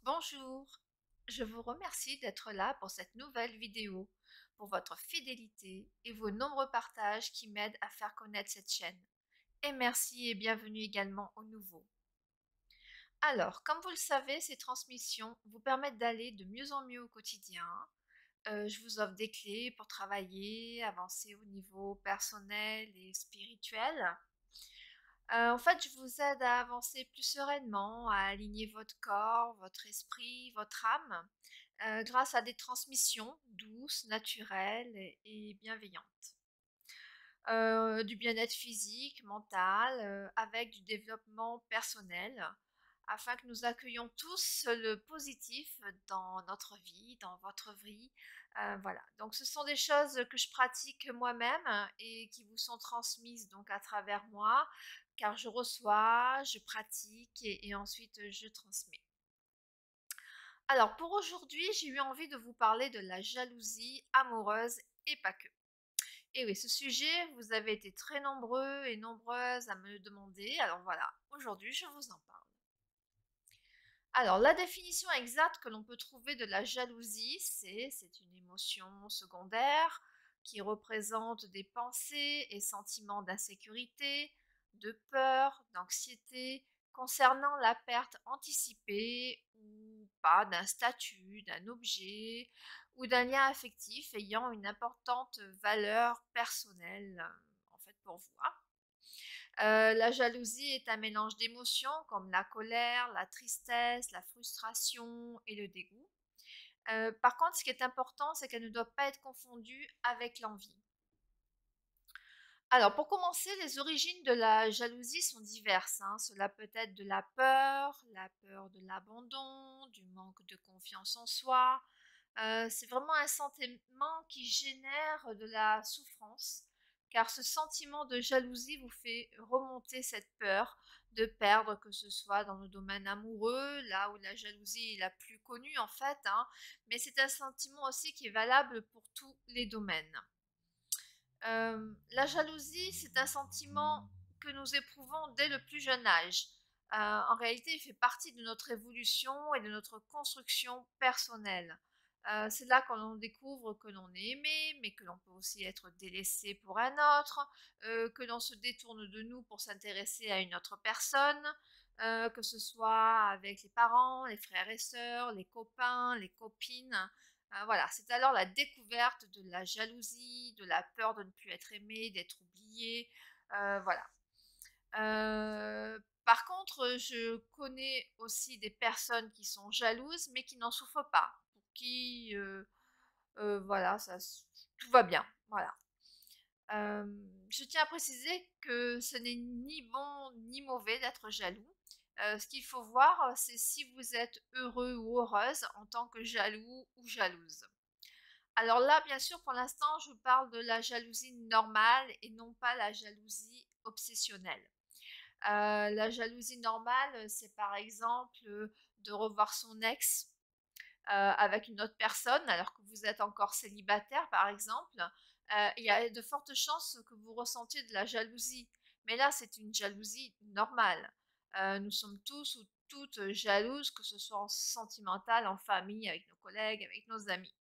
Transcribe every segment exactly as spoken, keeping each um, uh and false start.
Bonjour, je vous remercie d'être là pour cette nouvelle vidéo, pour votre fidélité et vos nombreux partages qui m'aident à faire connaître cette chaîne. Et merci et bienvenue également aux nouveaux. Alors, comme vous le savez, ces transmissions vous permettent d'aller de mieux en mieux au quotidien. Euh, je vous offre des clés pour travailler, avancer au niveau personnel et spirituel. Euh, en fait, je vous aide à avancer plus sereinement, à aligner votre corps, votre esprit, votre âme, euh, grâce à des transmissions douces, naturelles et, et bienveillantes. Euh, du bien-être physique, mental, euh, avec du développement personnel, afin que nous accueillions tous le positif dans notre vie, dans votre vie. Euh, voilà. Donc, ce sont des choses que je pratique moi-même et qui vous sont transmises donc à travers moi, car je reçois, je pratique et, et ensuite je transmets. Alors, pour aujourd'hui, j'ai eu envie de vous parler de la jalousie amoureuse et pas que. Et oui, ce sujet, vous avez été très nombreux et nombreuses à me le demander. Alors voilà, aujourd'hui, je vous en parle. Alors, la définition exacte que l'on peut trouver de la jalousie, c'est c'est une émotion secondaire qui représente des pensées et sentiments d'insécurité, de peur, d'anxiété concernant la perte anticipée ou pas d'un statut, d'un objet ou d'un lien affectif ayant une importante valeur personnelle euh, en fait pour vous, hein. Euh, la jalousie est un mélange d'émotions comme la colère, la tristesse, la frustration et le dégoût. Euh, par contre, ce qui est important, c'est qu'elle ne doit pas être confondue avec l'envie. Alors, pour commencer, les origines de la jalousie sont diverses, hein. Cela peut être de la peur, la peur de l'abandon, du manque de confiance en soi. Euh, c'est vraiment un sentiment qui génère de la souffrance, car ce sentiment de jalousie vous fait remonter cette peur de perdre, que ce soit dans le domaine amoureux, là où la jalousie est la plus connue en fait, hein, mais c'est un sentiment aussi qui est valable pour tous les domaines. Euh, la jalousie, c'est un sentiment que nous éprouvons dès le plus jeune âge. Euh, en réalité, il fait partie de notre évolution et de notre construction personnelle. Euh, c'est là que l'on découvre que l'on est aimé, mais que l'on peut aussi être délaissé pour un autre, euh, que l'on se détourne de nous pour s'intéresser à une autre personne, euh, que ce soit avec les parents, les frères et sœurs, les copains, les copines. Euh, voilà, c'est alors la découverte de la jalousie, de la peur de ne plus être aimé, d'être oublié. Euh, voilà. Euh, par contre, je connais aussi des personnes qui sont jalouses, mais qui n'en souffrent pas, pour qui, euh, euh, voilà, ça, tout va bien. Voilà. Euh, je tiens à préciser que ce n'est ni bon ni mauvais d'être jaloux. Euh, ce qu'il faut voir, c'est si vous êtes heureux ou heureuse en tant que jaloux ou jalouse. Alors là, bien sûr, pour l'instant, je parle de la jalousie normale et non pas la jalousie obsessionnelle. Euh, la jalousie normale, c'est par exemple euh, de revoir son ex euh, avec une autre personne alors que vous êtes encore célibataire, par exemple. Euh, il y a de fortes chances que vous ressentiez de la jalousie. Mais là, c'est une jalousie normale. Euh, nous sommes tous ou toutes jalouses, que ce soit en sentimental, en famille, avec nos collègues, avec nos amis.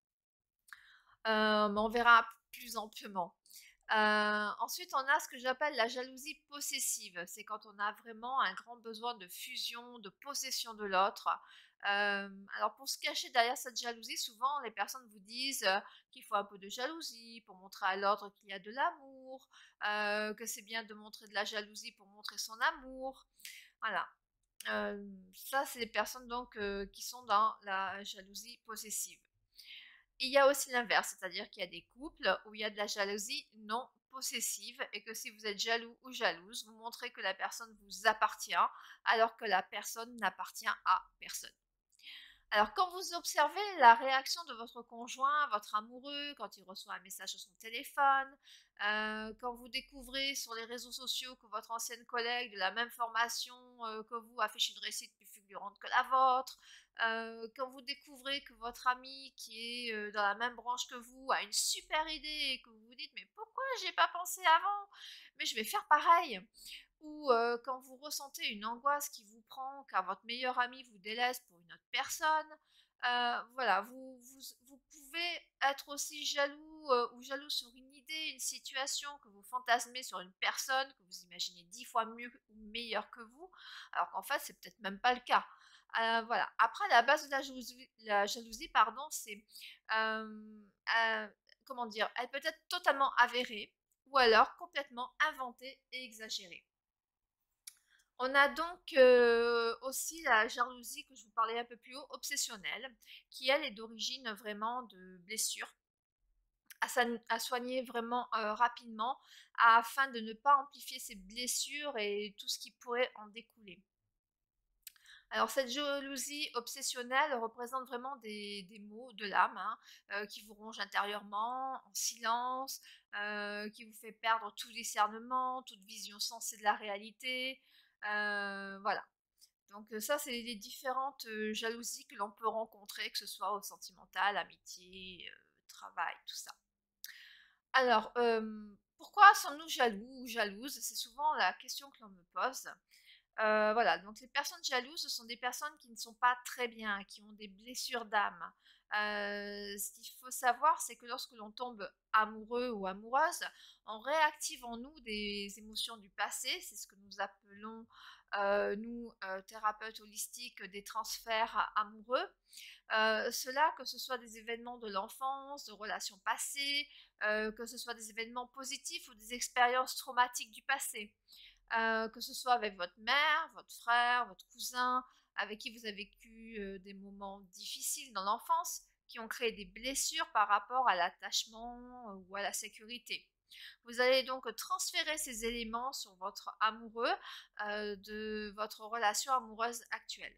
Euh, mais on verra plus amplement. Euh, ensuite, on a ce que j'appelle la jalousie possessive. C'est quand on a vraiment un grand besoin de fusion, de possession de l'autre. Euh, alors, pour se cacher derrière cette jalousie, souvent les personnes vous disent euh, qu'il faut un peu de jalousie pour montrer à l'autre qu'il y a de l'amour, euh, que c'est bien de montrer de la jalousie pour montrer son amour. Voilà. Euh, ça, c'est les personnes donc euh, qui sont dans la jalousie possessive. Il y a aussi l'inverse, c'est-à-dire qu'il y a des couples où il y a de la jalousie non possessive et que si vous êtes jaloux ou jalouse, vous montrez que la personne vous appartient alors que la personne n'appartient à personne. Alors, quand vous observez la réaction de votre conjoint, votre amoureux, quand il reçoit un message sur son téléphone, euh, quand vous découvrez sur les réseaux sociaux que votre ancienne collègue de la même formation euh, que vous affiche une réussite plus fulgurante que la vôtre, euh, quand vous découvrez que votre ami qui est euh, dans la même branche que vous a une super idée et que vous vous dites mais pourquoi j'ai pas pensé avant? Mais je vais faire pareil. ou euh, quand vous ressentez une angoisse qui vous prend car votre meilleur ami vous délaisse pour une autre personne. Euh, voilà, vous, vous, vous pouvez être aussi jaloux euh, ou jaloux sur une idée, une situation que vous fantasmez sur une personne que vous imaginez dix fois mieux ou meilleure que vous, alors qu'en fait c'est peut-être même pas le cas. Euh, voilà. Après, la base de la jalousie, la jalousie pardon, c'est euh, euh, comment dire, elle peut être totalement avérée ou alors complètement inventée et exagérée. On a donc euh, aussi la jalousie que je vous parlais un peu plus haut, obsessionnelle, qui elle est d'origine vraiment de blessures à, à soigner vraiment euh, rapidement afin de ne pas amplifier ces blessures et tout ce qui pourrait en découler. Alors cette jalousie obsessionnelle représente vraiment des, des maux de l'âme hein, euh, qui vous rongent intérieurement, en silence, euh, qui vous fait perdre tout discernement, toute vision sensée de la réalité. Euh, voilà. Donc euh, ça, c'est les différentes euh, jalousies que l'on peut rencontrer, que ce soit au sentimental, amitié, euh, travail, tout ça. Alors, euh, pourquoi sommes-nous jaloux ou jalouses? C'est souvent la question que l'on me pose. Euh, voilà, donc les personnes jalouses, ce sont des personnes qui ne sont pas très bien, qui ont des blessures d'âme. Euh, ce qu'il faut savoir, c'est que lorsque l'on tombe amoureux ou amoureuse, on réactive en nous des émotions du passé, c'est ce que nous appelons, euh, nous, euh, thérapeutes holistiques, des transferts amoureux. Euh, cela, que ce soit des événements de l'enfance, de relations passées, euh, que ce soit des événements positifs ou des expériences traumatiques du passé. Euh, que ce soit avec votre mère, votre frère, votre cousin, avec qui vous avez vécu euh, des moments difficiles dans l'enfance, qui ont créé des blessures par rapport à l'attachement euh, ou à la sécurité. Vous allez donc transférer ces éléments sur votre amoureux euh, de votre relation amoureuse actuelle.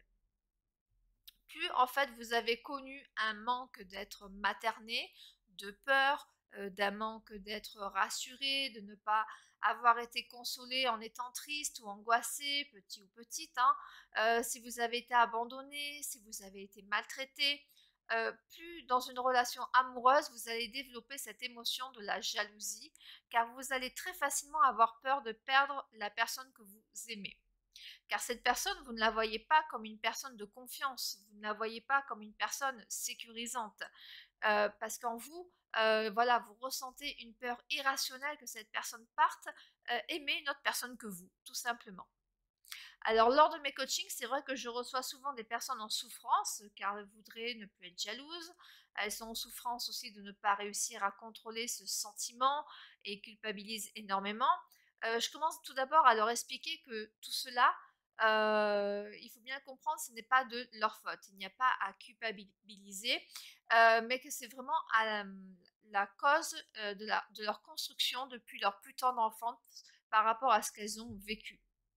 Plus en fait vous avez connu un manque d'être materné, de peur, euh, d'un manque d'être rassuré, de ne pas avoir été consolé en étant triste ou angoissé, petit ou petite, hein, euh, si vous avez été abandonné, si vous avez été maltraité, euh, plus dans une relation amoureuse, vous allez développer cette émotion de la jalousie, car vous allez très facilement avoir peur de perdre la personne que vous aimez. Car cette personne, vous ne la voyez pas comme une personne de confiance, vous ne la voyez pas comme une personne sécurisante, euh, parce qu'en vous, euh, voilà, vous ressentez une peur irrationnelle que cette personne parte euh, aimer une autre personne que vous, tout simplement. Alors, lors de mes coachings, c'est vrai que je reçois souvent des personnes en souffrance, car elles voudraient ne plus être jalouses. Elles sont en souffrance aussi de ne pas réussir à contrôler ce sentiment et culpabilisent énormément. Euh, je commence tout d'abord à leur expliquer que tout cela, euh, il faut bien comprendre, ce n'est pas de leur faute. Il n'y a pas à culpabiliser, euh, mais que c'est vraiment à la, la cause euh, de, la, de leur construction depuis leur plus tendre enfance par rapport à ce qu'elles ont vécu.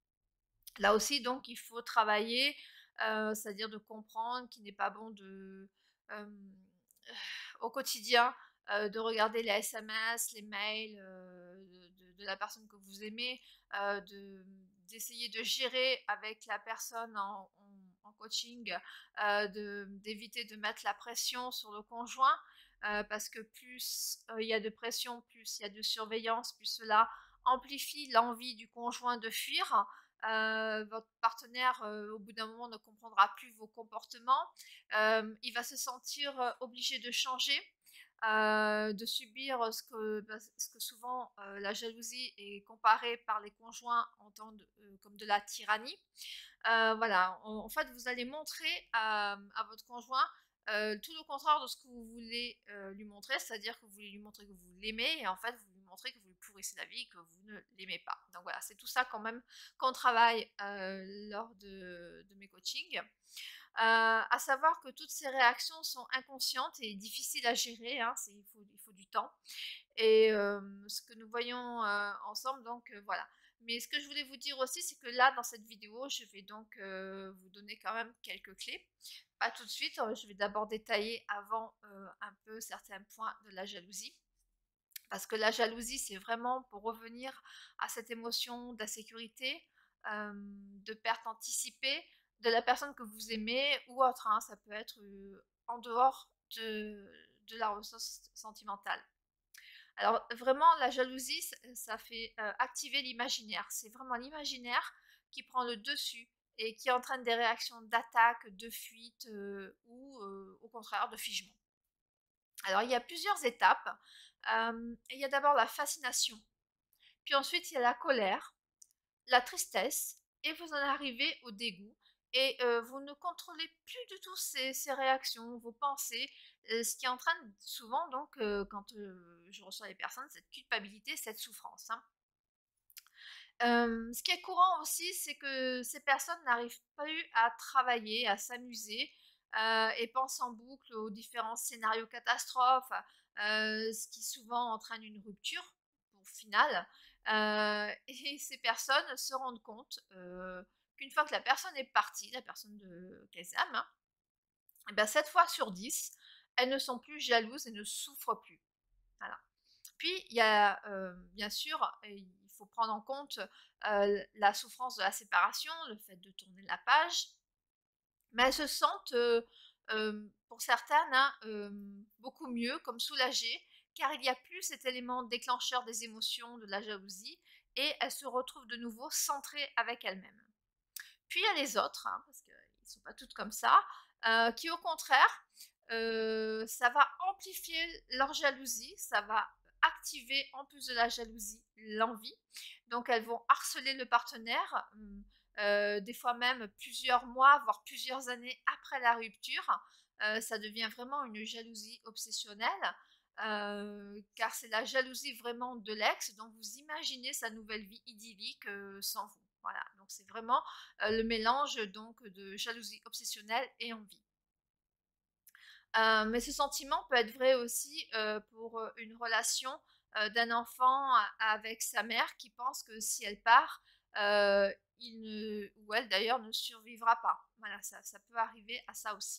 Là aussi, donc, il faut travailler, euh, c'est-à-dire de comprendre qu'il n'est pas bon de, euh, au quotidien, euh, de regarder les S M S, les mails euh, de, de- de la personne que vous aimez, euh, de, d'essayer de gérer avec la personne en, en- en coaching, euh, de, d'éviter de mettre la pression sur le conjoint, euh, parce que plus euh, il y a de pression, plus il y a de surveillance, plus cela amplifie l'envie du conjoint de fuir. Euh, votre partenaire, euh, au bout d'un moment, ne comprendra plus vos comportements. Euh, il va se sentir euh, obligé de changer, euh, de subir ce que, bah, ce que souvent euh, la jalousie est comparée par les conjoints en tant de, euh, comme de la tyrannie. Euh, voilà, en, en fait, vous allez montrer à, à votre conjoint euh, tout le contraire de ce que vous voulez euh, lui montrer, c'est-à-dire que vous voulez lui montrer que vous l'aimez et en fait vous lui montrez que vous lui pourrissez la vie et que vous ne l'aimez pas. Donc voilà, c'est tout ça quand même qu'on travaille euh, lors de, de mes coachings. Euh, à savoir que toutes ces réactions sont inconscientes et difficiles à gérer, hein, il, faut, il faut du temps. Et euh, ce que nous voyons euh, ensemble, donc euh, voilà. Mais ce que je voulais vous dire aussi, c'est que là, dans cette vidéo, je vais donc euh, vous donner quand même quelques clés. Pas tout de suite, euh, je vais d'abord détailler avant euh, un peu certains points de la jalousie. Parce que la jalousie, c'est vraiment pour revenir à cette émotion d'insécurité, euh, de perte anticipée de la personne que vous aimez ou autre, hein, ça peut être euh, en dehors de, de la ressource sentimentale. Alors vraiment la jalousie ç ça fait, heu, activer l'imaginaire. C'est vraiment l'imaginaire qui prend le dessus et qui entraîne des réactions d'attaque, de fuite, heu, ou, heu, au contraire de figement. Alors il y a plusieurs étapes. Hem, il y a d'abord la fascination, puis ensuite il y a la colère, la tristesse et vous en arrivez au dégoût et heu, vous ne contrôlez plus du tout ces ces réactions, vos pensées, heu, ce qui entraîne souvent donc, heu, quand, heu, je reçois les personnes, cette culpabilité, cette souffrance, hein. Hem, ce qui est courant aussi, c'est que ces personnes n'arrivent plus à travailler, à s'amuser, heu et pensent en boucle aux différents scénarios catastrophes, heu, ce qui souvent entraîne une rupture, au final, heu et ces personnes se rendent compte, heu, qu'une fois que la personne est partie, la personne de qu'elles aiment, hein, et bah, sept fois sur dix, elles ne sont plus jalouses et ne souffrent plus. Voilà. Puis il y a, heu, bien sûr, heu, il faut prendre en compte, heu, la souffrance de la séparation, le fait de tourner la page, mais elles se sentent, heu, hem, pour certaines, hein, hem, beaucoup mieux, comme soulagées, car il n'y a plus cet élément déclencheur des émotions, de la jalousie et elles se retrouvent de nouveau centrées avec elles-mêmes. Puis il y a les autres, hein, parce qu'ils ne sont pas toutes comme ça, heu, qui au contraire, heu, ça va amplifier leur jalousie, ça va activer en plus de la jalousie, l'envie. Donc elles vont harceler le partenaire, mmh, heu, des fois même plusieurs mois, voire plusieurs années après la rupture. Heu, ça devient vraiment une jalousie obsessionnelle, heu, car c'est la jalousie vraiment de l'ex, donc vous imaginez sa nouvelle vie idyllique, heu, sans vous. Voilà, donc c'est vraiment, heu, le mélange donc de jalousie obsessionnelle et envie. Heu, mais ce sentiment peut être vrai aussi, heu, pour, heu, une relation, heu, d'un enfant a avec sa mère qui pense que si elle part, heu, il ne ou elle d'ailleurs ne survivra pas. Voilà, ça ça peut arriver à ça aussi.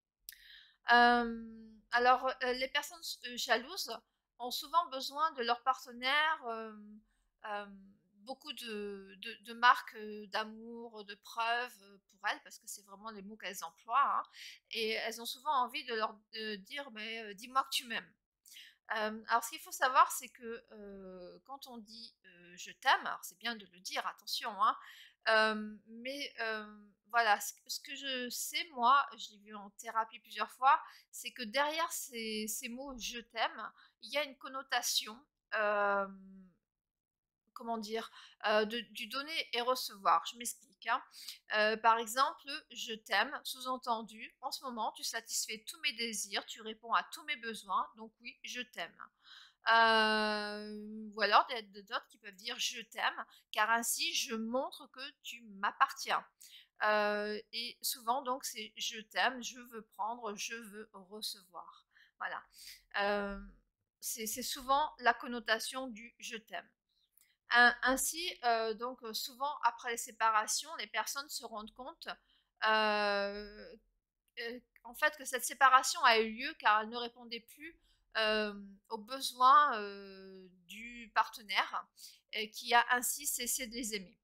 Hem, alors, heu, les personnes s heu, jalouses ont souvent besoin de leur partenaire, hem, hem, beaucoup de de de marques, heu, d'amour, de preuves, heu, pour elles, parce que c'est vraiment les mots qu'elles emploient, hein, et elles ont souvent envie de leur de dire: «Mais, heu, dis-moi que tu m'aimes». Hem, alors ce qu'il faut savoir, c'est que, heu, quand on dit, heu: «Je t'aime», alors c'est bien de le dire, attention, hein, hem, mais, hem, voilà, ce que ce que je sais moi, je l'ai vu en thérapie plusieurs fois, c'est que derrière ces ces mots «je t'aime», il y a une connotation, hem comment dire? Heu, de du donner et recevoir. Je m'explique, hein. Heu, par exemple, «Je t'aime», sous-entendu: «En ce moment, tu satisfais tous mes désirs, tu réponds à tous mes besoins, donc oui, je t'aime». Heu, ou alors des de d'autres qui peuvent dire: «Je t'aime, car ainsi je montre que tu m'appartiens». Heu et souvent donc c'est: «Je t'aime, je veux prendre, je veux recevoir». Voilà. Hem, c'est c'est souvent la connotation du «je t'aime». Ain ainsi, heu, donc heu, souvent après les séparations, les personnes se rendent compte, heu heu, en fait, que cette séparation a eu lieu car elle ne répondait plus, hem, aux besoins, heu, du partenaire et qui a ainsi cessé de les aimer.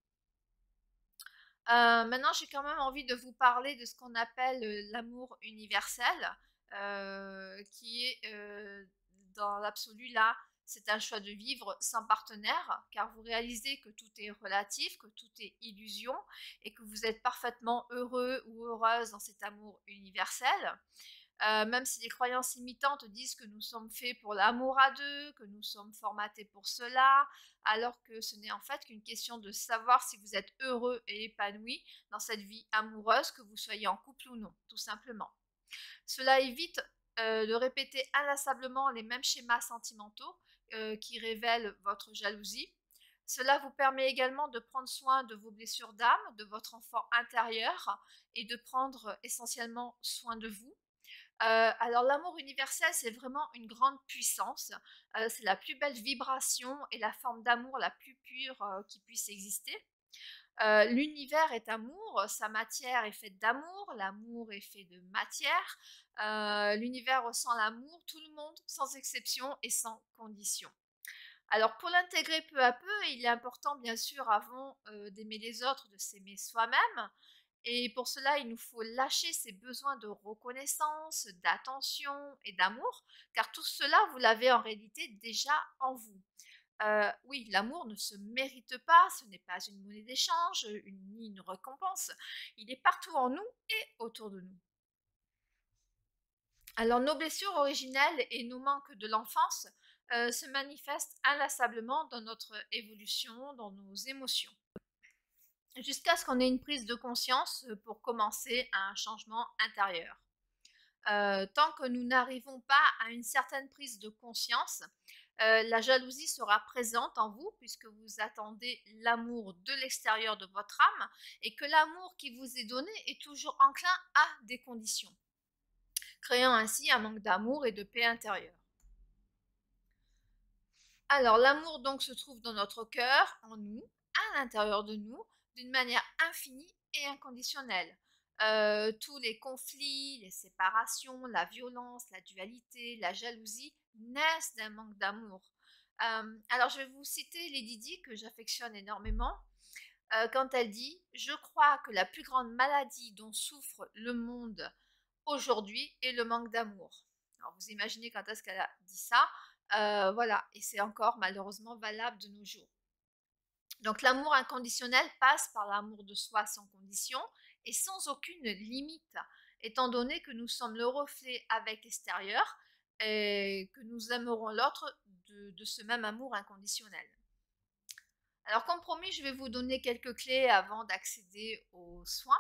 Heu, maintenant, j'ai quand même envie de vous parler de ce qu'on appelle, heu, l'amour universel, heu, qui est, heu, dans l'absolu là, c'est un choix de vivre sans partenaire, car vous réalisez que tout est relatif, que tout est illusion et que vous êtes parfaitement heureux ou heureuse dans cet amour universel. Heu, même si les croyances limitantes disent que nous sommes faits pour l'amour à deux, que nous sommes formatés pour cela, alors que ce n'est en fait qu'une question de savoir si vous êtes heureux et épanoui dans cette vie amoureuse, que vous soyez en couple ou non, tout simplement. Cela évite, heu, de répéter inlassablement les mêmes schémas sentimentaux, heu, qui révèlent votre jalousie. Cela vous permet également de prendre soin de vos blessures d'âme, de votre enfant intérieur et de prendre essentiellement soin de vous. Heu, alors l'amour universel, c'est vraiment une grande puissance, heu, c'est la plus belle vibration et la forme d'amour la plus pure, heu, qui puisse exister. Heu, l'univers est amour, sa matière est faite d'amour, l'amour est fait de matière, heu, l'univers ressent l'amour, tout le monde sans exception et sans condition. Alors pour l'intégrer peu à peu, il est important bien sûr avant, heu, d'aimer les autres, de s'aimer soi-même Et pour cela, il nous faut lâcher ces besoins de reconnaissance, d'attention et d'amour, car tout cela, vous l'avez en réalité déjà en vous. Heu, oui, l'amour ne se mérite pas, ce n'est pas une monnaie d'échange, une ni une récompense. Il est partout en nous et autour de nous. Alors nos blessures originelles et nos manques de l'enfance, heu, se manifestent inlassablement dans notre évolution, dans nos émotions, jusqu'à ce qu'on ait une prise de conscience, heu, pour commencer un changement intérieur. Heu, tant que nous n'arrivons pas à une certaine prise de conscience, heu, la jalousie sera présente en vous puisque vous attendez l'amour de l'extérieur de votre âme et que l'amour qui vous est donné est toujours enclin à des conditions, créant ainsi un manque d'amour et de paix intérieure. Alors l'amour donc se trouve dans notre cœur, en nous, à l'intérieur de nous, d'une manière infinie et inconditionnelle. Heu, tous les conflits, les séparations, la violence, la dualité, la jalousie naissent d'un manque d'amour. Hem, alors je vais vous citer Lady Di que j'affectionne énormément, heu, quand elle dit: «Je crois que la plus grande maladie dont souffre le monde aujourd'hui est le manque d'amour». Alors vous imaginez quand est-ce qu'elle a dit ça? Heu, voilà, et c'est encore malheureusement valable de nos jours. Donc l'amour inconditionnel passe par l'amour de soi sans condition et sans aucune limite, étant donné que nous sommes le reflet avec l'extérieur et que nous aimerons l'autre de, de ce même amour inconditionnel. Alors comme promis, je vais vous donner quelques clés avant d'accéder aux soins.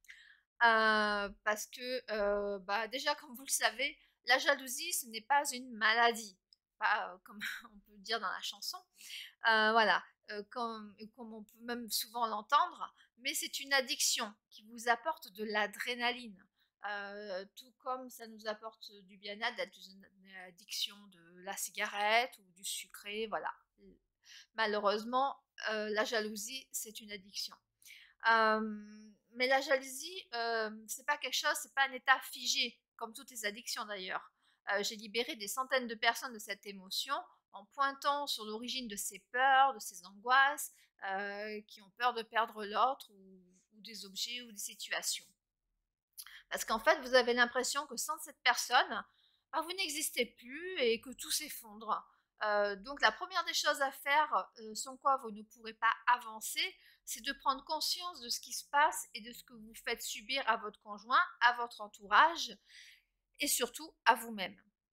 Euh, parce que euh, bah, déjà, comme vous le savez, la jalousie, ce n'est pas une maladie, pas, euh, comme on peut le dire dans la chanson. Euh, voilà, euh, comme, comme on peut même souvent l'entendre, mais c'est une addiction qui vous apporte de l'adrénaline. Euh, tout comme ça nous apporte du bien-être d'être une addiction de la cigarette ou du sucré, voilà. Malheureusement, euh, la jalousie, c'est une addiction. Euh, mais la jalousie, euh, c'est pas quelque chose, c'est pas un état figé, comme toutes les addictions d'ailleurs. Euh, J'ai libéré des centaines de personnes de cette émotion en pointant sur l'origine de ces peurs, de ces angoisses, euh, qui ont peur de perdre l'autre ou, ou des objets ou des situations. Parce qu'en fait, vous avez l'impression que sans cette personne, bah, vous n'existez plus et que tout s'effondre. Euh, donc la première des choses à faire, euh, sans quoi vous ne pourrez pas avancer, c'est de prendre conscience de ce qui se passe et de ce que vous faites subir à votre conjoint, à votre entourage et surtout à vous-même.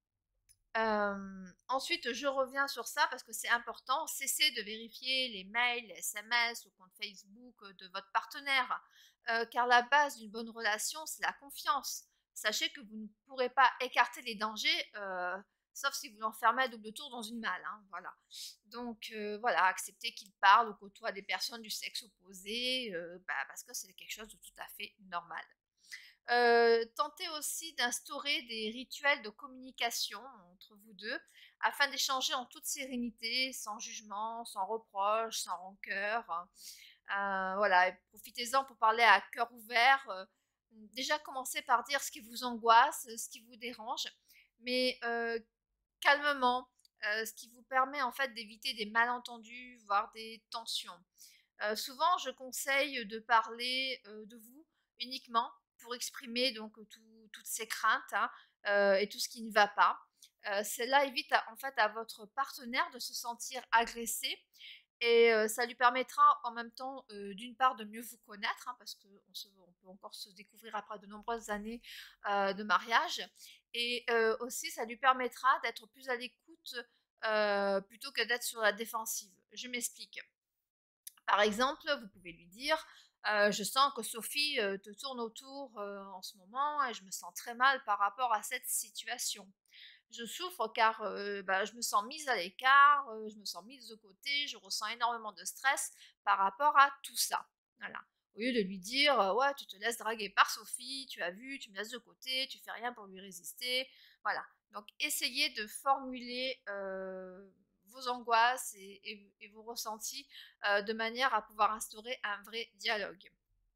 Euh, ensuite, je reviens sur ça parce que c'est important. Cessez de vérifier les mails, les S M S, le compte Facebook de votre partenaire, euh, car la base d'une bonne relation, c'est la confiance. Sachez que vous ne pourrez pas écarter les dangers, euh, sauf si vous l'enfermez à double tour dans une malle. Hein, voilà. Donc euh, voilà, acceptez qu'il parle ou côtoie des personnes du sexe opposé, euh, bah, parce que c'est quelque chose de tout à fait normal. Euh, tentez aussi d'instaurer des rituels de communication entre vous deux afin d'échanger en toute sérénité, sans jugement, sans reproche, sans rancœur. Euh, voilà, profitez-en pour parler à cœur ouvert. Euh, déjà, commencez par dire ce qui vous angoisse, ce qui vous dérange, mais euh, calmement, euh, ce qui vous permet en fait d'éviter des malentendus, voire des tensions. Euh, souvent, je conseille de parler euh, de vous uniquement pour exprimer donc tout- toutes ces craintes, hein, euh, et tout ce qui ne va pas. Euh, cela évite à- en fait à votre partenaire de se sentir agressé et euh, ça lui permettra en même temps euh, d'une part de mieux vous connaître, hein, parce qu'on on peut encore se découvrir après de nombreuses années euh, de mariage, et euh, aussi ça lui permettra d'être plus à l'écoute euh, plutôt que d'être sur la défensive. Je m'explique. Par exemple, vous pouvez lui dire, euh, je sens que Sophie euh, te tourne autour euh, en ce moment et je me sens très mal par rapport à cette situation. Je souffre car euh, bah, je me sens mise à l'écart, euh, je me sens mise de côté, je ressens énormément de stress par rapport à tout ça. Voilà. Au lieu de lui dire, euh, ouais, tu te laisses draguer par Sophie, tu as vu, tu me laisses de côté, tu fais rien pour lui résister. Voilà. Donc essayez de formuler euh, vos angoisses et, et- et vos ressentis euh, de manière à pouvoir instaurer un vrai dialogue.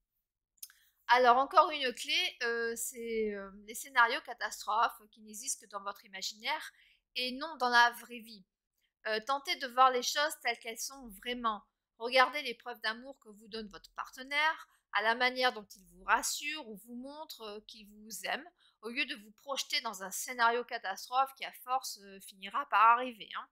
Alors encore une clé, euh, c'est euh, les scénarios catastrophes qui n'existent que dans votre imaginaire et non dans la vraie vie. Euh, tentez de voir les choses telles qu'elles sont vraiment. Regardez les preuves d'amour que vous donne votre partenaire, à la manière dont il vous rassure ou vous montre euh, qu'il vous aime, au lieu de vous projeter dans un scénario catastrophe qui à force euh, finira par arriver, hein.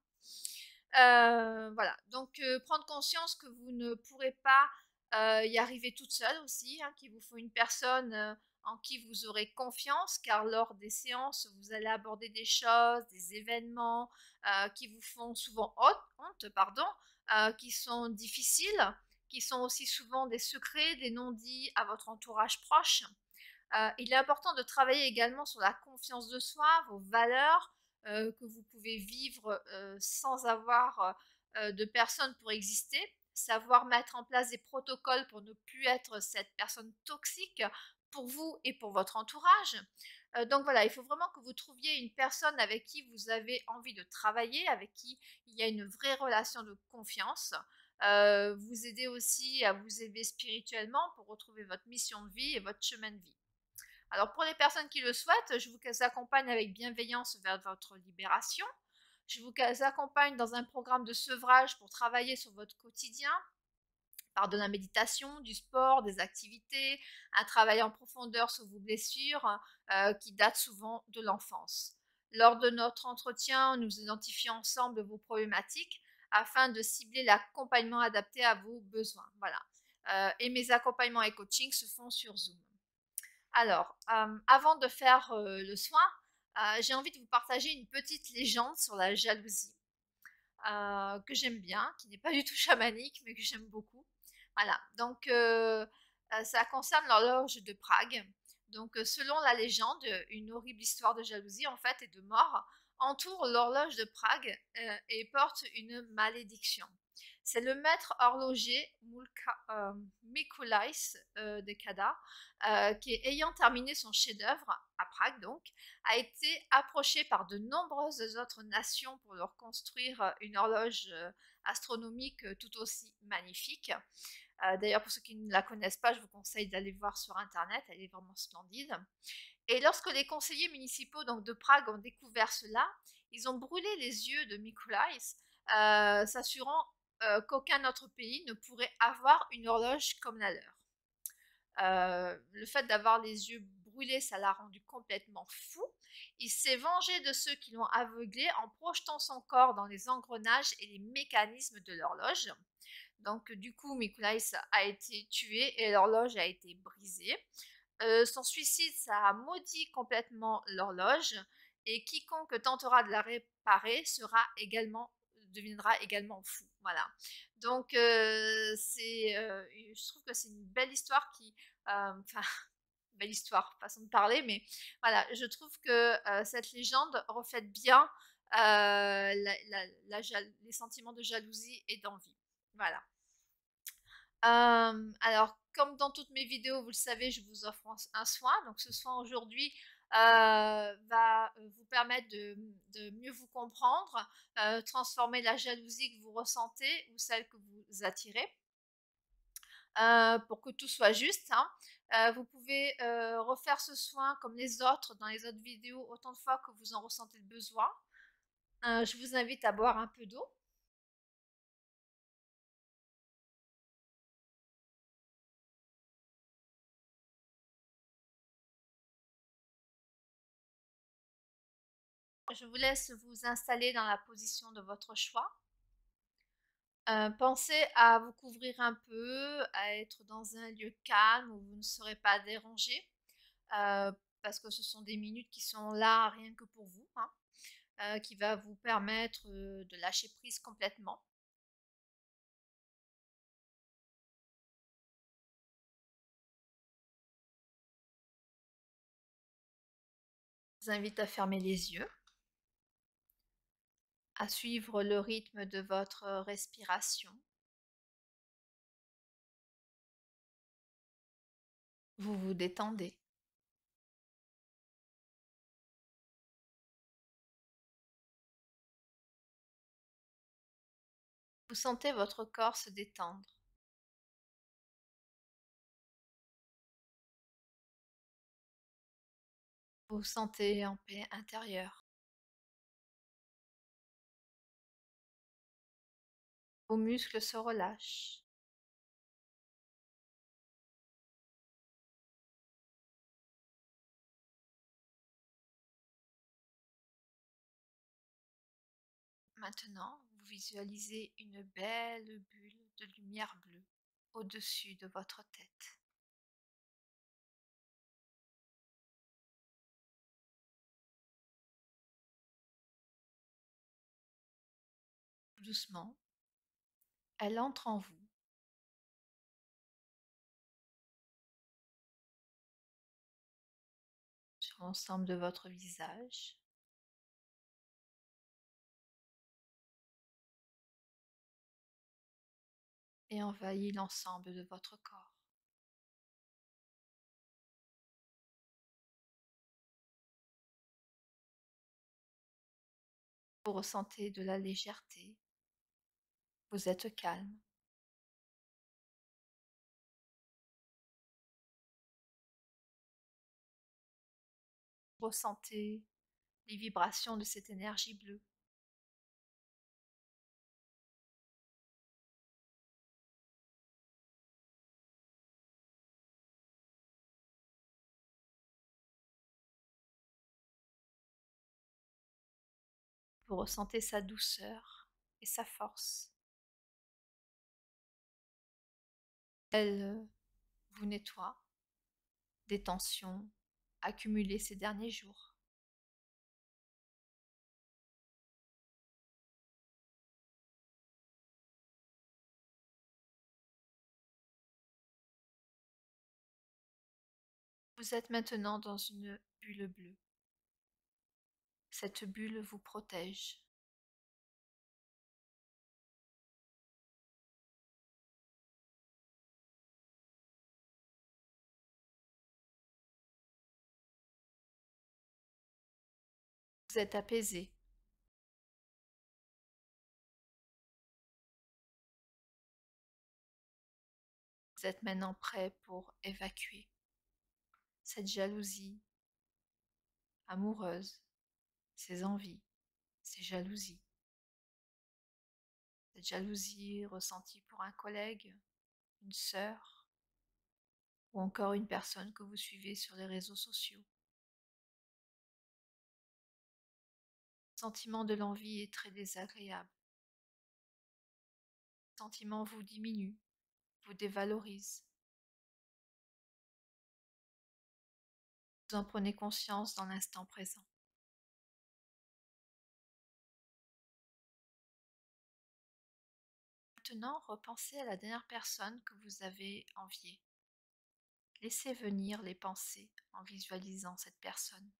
Euh, voilà, donc euh, prendre conscience que vous ne pourrez pas euh, y arriver toute seule aussi, hein, qu'il vous faut une personne euh, en qui vous aurez confiance, car lors des séances, vous allez aborder des choses, des événements euh, qui vous font souvent honte, honte, pardon, euh, qui sont difficiles, qui sont aussi souvent des secrets, des non-dits à votre entourage proche. Euh, il est important de travailler également sur la confiance de soi, vos valeurs, euh, que vous pouvez vivre euh, sans avoir euh, de personne pour exister, savoir mettre en place des protocoles pour ne plus être cette personne toxique pour vous et pour votre entourage. Euh, donc voilà, il faut vraiment que vous trouviez une personne avec qui vous avez envie de travailler, avec qui il y a une vraie relation de confiance. Euh, vous aider aussi à vous élever spirituellement pour retrouver votre mission de vie et votre chemin de vie. Alors pour les personnes qui le souhaitent, je vous accompagne avec bienveillance vers votre libération. Je vous accompagne dans un programme de sevrage pour travailler sur votre quotidien par de la méditation, du sport, des activités, un travail en profondeur sur vos blessures euh, qui datent souvent de l'enfance. Lors de notre entretien, nous identifions ensemble vos problématiques afin de cibler l'accompagnement adapté à vos besoins. Voilà. Euh, et mes accompagnements et coachings se font sur Zoom. Alors, euh, avant de faire euh, le soin, euh, j'ai envie de vous partager une petite légende sur la jalousie euh, que j'aime bien, qui n'est pas du tout chamanique, mais que j'aime beaucoup. Voilà, donc euh, euh, ça concerne l'horloge de Prague. Donc, euh, selon la légende, une horrible histoire de jalousie en fait et de mort entoure l'horloge de Prague euh, et porte une malédiction. C'est le maître horloger Mulka, euh, Mikulais euh, de Kada euh, qui, ayant terminé son chef-d'œuvre à Prague, donc, a été approché par de nombreuses autres nations pour leur construire une horloge euh, astronomique tout aussi magnifique. Euh, D'ailleurs, pour ceux qui ne la connaissent pas, je vous conseille d'aller voir sur Internet, elle est vraiment splendide. Et lorsque les conseillers municipaux donc, de Prague ont découvert cela, ils ont brûlé les yeux de Mikulais, euh, s'assurant euh, qu'aucun autre pays ne pourrait avoir une horloge comme la leur. Euh, le fait d'avoir les yeux brûlés, ça l'a rendu complètement fou. Il s'est vengé de ceux qui l'ont aveuglé en projetant son corps dans les engrenages et les mécanismes de l'horloge. Donc du coup, Mikulais a été tué et l'horloge a été brisée. Euh, son suicide, ça a maudit complètement l'horloge et quiconque tentera de la réparer sera également deviendra également fou. Voilà. Donc euh, c'est, euh, je trouve que c'est une belle histoire qui, euh, enfin, belle histoire, façon de parler, mais voilà, je trouve que euh, cette légende reflète bien euh, la, la, la, les sentiments de jalousie et d'envie. Voilà. Euh, alors, comme dans toutes mes vidéos, vous le savez, je vous offre un soin. Donc, ce soin aujourd'hui euh, va vous permettre de, de, mieux vous comprendre, euh, transformer la jalousie que vous ressentez ou celle que vous attirez, euh, pour que tout soit juste, hein. Euh, vous pouvez euh, refaire ce soin comme les autres dans les autres vidéos autant de fois que vous en ressentez le besoin. Euh, je vous invite à boire un peu d'eau. Je vous laisse vous installer dans la position de votre choix. Euh, pensez à vous couvrir un peu, à être dans un lieu calme où vous ne serez pas dérangé, euh, parce que ce sont des minutes qui sont là rien que pour vous, hein, euh, qui va vous permettre euh, de lâcher prise complètement. Je vous invite à fermer les yeux, à suivre le rythme de votre respiration. Vous vous détendez. Vous sentez votre corps se détendre. Vous vous sentez en paix intérieure. Vos muscles se relâchent. Maintenant, vous visualisez une belle bulle de lumière bleue au-dessus de votre tête. Doucement, elle entre en vous, sur l'ensemble de votre visage, et envahit l'ensemble de votre corps. Vous ressentez de la légèreté, vous êtes calme, vous ressentez les vibrations de cette énergie bleue. Vous ressentez sa douceur et sa force. Elle euh, vous nettoie des tensions accumulées ces derniers jours. Vous êtes maintenant dans une bulle bleue. Cette bulle vous protège. Vous êtes apaisé. Vous êtes maintenant prêt pour évacuer cette jalousie amoureuse, ces envies, ces jalousies. Cette jalousie ressentie pour un collègue, une sœur ou encore une personne que vous suivez sur les réseaux sociaux. Le sentiment de l'envie est très désagréable. Le sentiment vous diminue, vous dévalorise. Vous en prenez conscience dans l'instant présent. Maintenant, repensez à la dernière personne que vous avez enviée. Laissez venir les pensées en visualisant cette personne.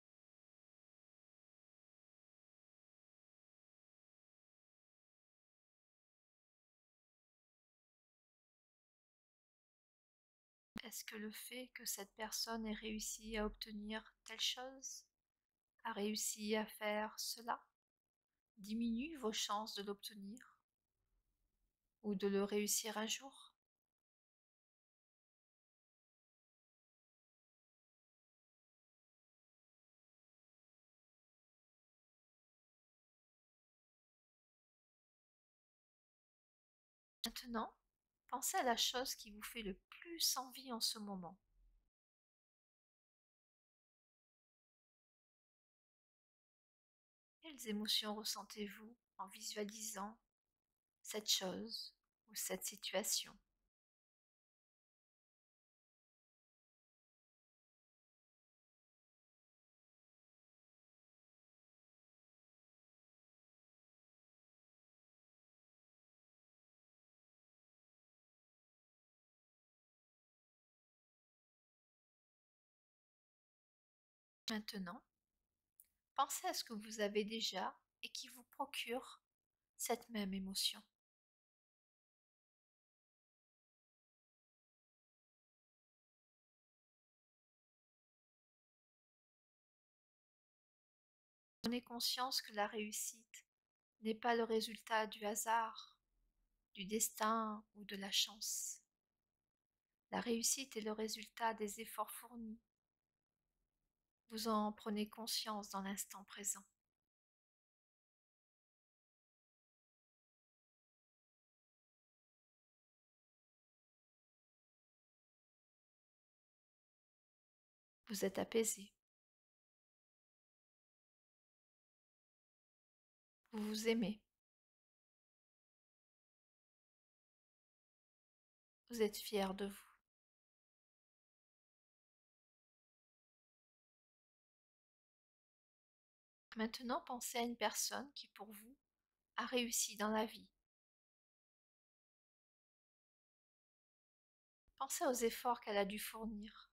Est-ce que le fait que cette personne ait réussi à obtenir telle chose, a réussi à faire cela, diminue vos chances de l'obtenir ou de le réussir un jour? Maintenant, pensez à la chose qui vous fait le plus envie en ce moment. Quelles émotions ressentez-vous en visualisant cette chose ou cette situation? Maintenant, pensez à ce que vous avez déjà et qui vous procure cette même émotion. Prenez conscience que la réussite n'est pas le résultat du hasard, du destin ou de la chance. La réussite est le résultat des efforts fournis. Vous en prenez conscience dans l'instant présent. Vous êtes apaisé. Vous vous aimez. Vous êtes fier de vous. Maintenant, pensez à une personne qui, pour vous, a réussi dans la vie. Pensez aux efforts qu'elle a dû fournir.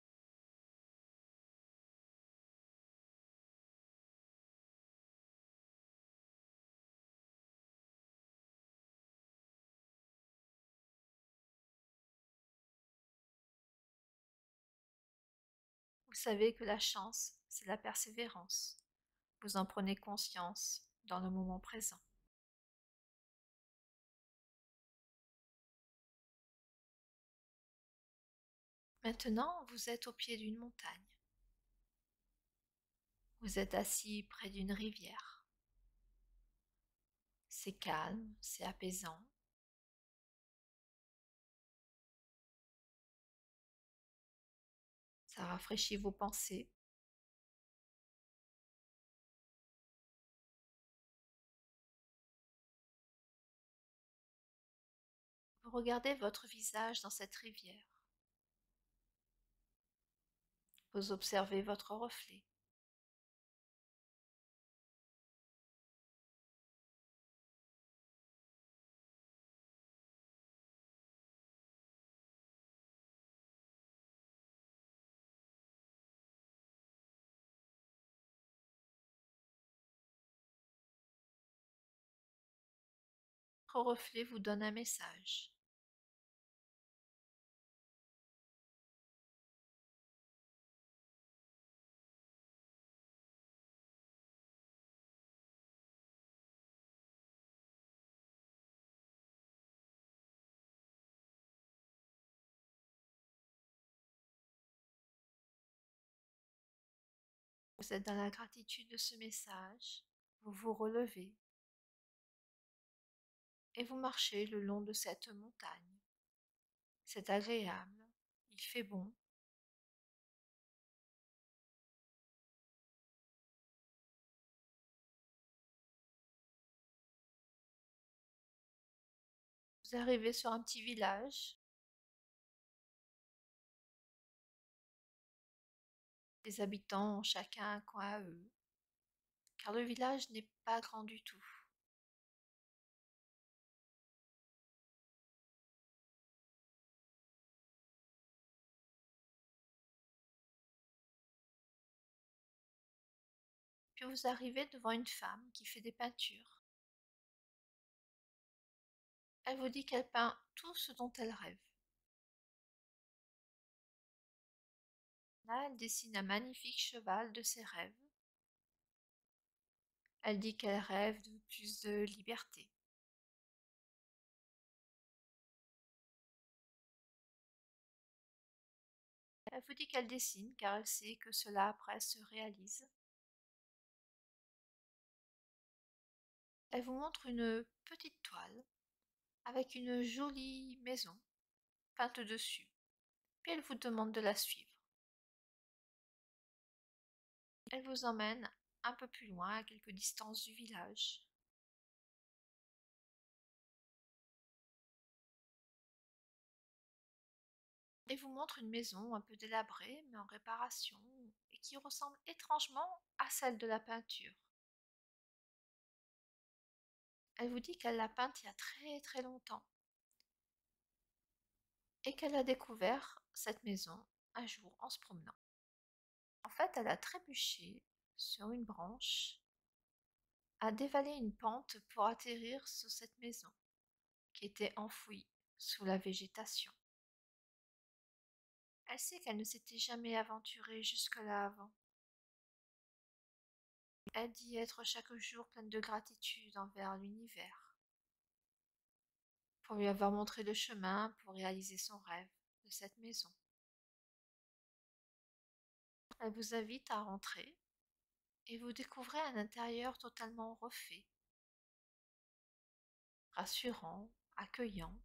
Vous savez que la chance, c'est la persévérance. Vous en prenez conscience dans le moment présent. Maintenant, vous êtes au pied d'une montagne. Vous êtes assis près d'une rivière. C'est calme, c'est apaisant. Ça rafraîchit vos pensées. Vous regardez votre visage dans cette rivière. Vous observez votre reflet. Votre reflet vous donne un message. Vous êtes dans la gratitude de ce message. Vous vous relevez et vous marchez le long de cette montagne. C'est agréable. Il fait bon. Vous arrivez sur un petit village. Les habitants ont chacun un coin à eux, car le village n'est pas grand du tout. Puis vous arrivez devant une femme qui fait des peintures. Elle vous dit qu'elle peint tout ce dont elle rêve. Là, elle dessine un magnifique cheval de ses rêves. Elle dit qu'elle rêve de plus de liberté. Elle vous dit qu'elle dessine car elle sait que cela après se réalise. Elle vous montre une petite toile avec une jolie maison peinte dessus. Puis elle vous demande de la suivre. Elle vous emmène un peu plus loin, à quelques distances du village. Et vous montre une maison un peu délabrée, mais en réparation, et qui ressemble étrangement à celle de la peinture. Elle vous dit qu'elle l'a peinte il y a très très longtemps, et qu'elle a découvert cette maison un jour en se promenant. En fait, elle a trébuché sur une branche, a dévalé une pente pour atterrir sur cette maison, qui était enfouie sous la végétation. Elle sait qu'elle ne s'était jamais aventurée jusque-là avant. Elle dit être chaque jour pleine de gratitude envers l'univers, pour lui avoir montré le chemin pour réaliser son rêve de cette maison. Elle vous invite à rentrer et vous découvrez un intérieur totalement refait, rassurant, accueillant.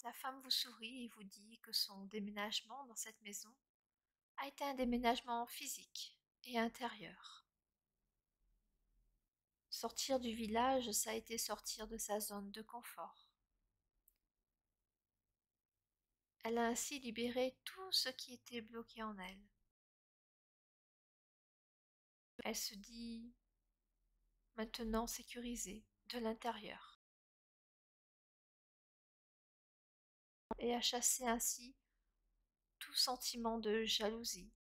La femme vous sourit et vous dit que son déménagement dans cette maison a été un déménagement physique et intérieur. Sortir du village, ça a été sortir de sa zone de confort. Elle a ainsi libéré tout ce qui était bloqué en elle. Elle se dit maintenant sécurisée de l'intérieur et a chassé ainsi tout sentiment de jalousie.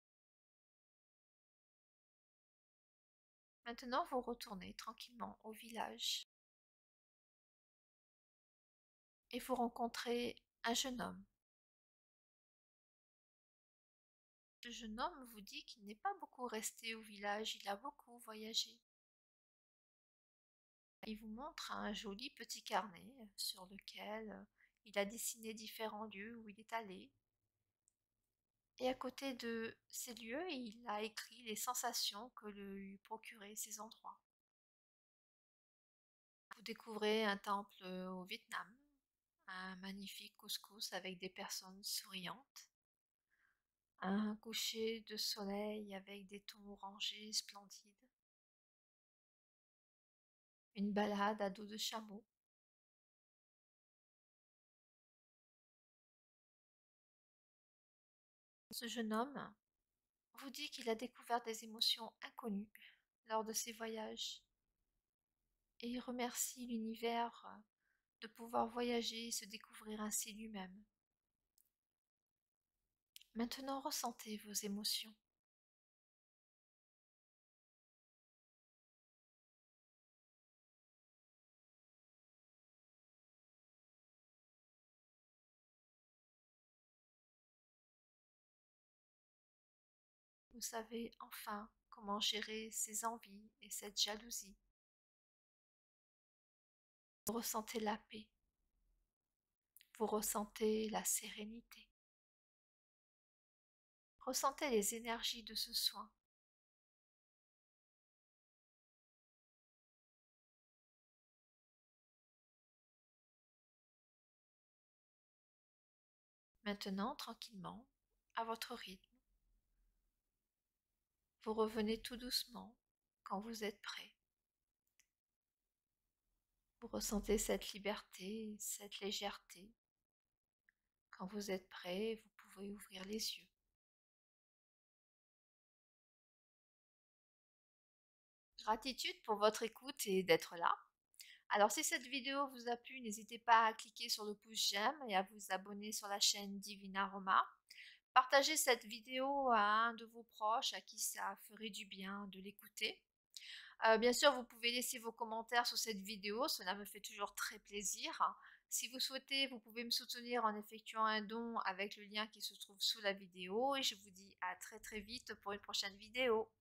Maintenant, vous retournez tranquillement au village et vous rencontrez un jeune homme. Le jeune homme vous dit qu'il n'est pas beaucoup resté au village, il a beaucoup voyagé. Il vous montre un joli petit carnet sur lequel il a dessiné différents lieux où il est allé. Et à côté de ces lieux, il a écrit les sensations que lui procuraient ces endroits. Vous découvrez un temple au Vietnam, un magnifique couscous avec des personnes souriantes, un coucher de soleil avec des tons orangés splendides, une balade à dos de chameau. Ce jeune homme vous dit qu'il a découvert des émotions inconnues lors de ses voyages et il remercie l'univers de pouvoir voyager et se découvrir ainsi lui-même. Maintenant, ressentez vos émotions. Vous savez enfin comment gérer ces envies et cette jalousie. Vous ressentez la paix, vous ressentez la sérénité. Ressentez les énergies de ce soin. Maintenant, tranquillement, à votre rythme, vous revenez tout doucement quand vous êtes prêt. Vous ressentez cette liberté, cette légèreté. Quand vous êtes prêt, vous pouvez ouvrir les yeux. Gratitude pour votre écoute et d'être là. Alors si cette vidéo vous a plu, n'hésitez pas à cliquer sur le pouce j'aime et à vous abonner sur la chaîne Divina Roma. Partagez cette vidéo à un de vos proches à qui ça ferait du bien de l'écouter. Euh, bien sûr, vous pouvez laisser vos commentaires sur cette vidéo, cela me fait toujours très plaisir. Si vous souhaitez, vous pouvez me soutenir en effectuant un don avec le lien qui se trouve sous la vidéo et je vous dis à très très vite pour une prochaine vidéo.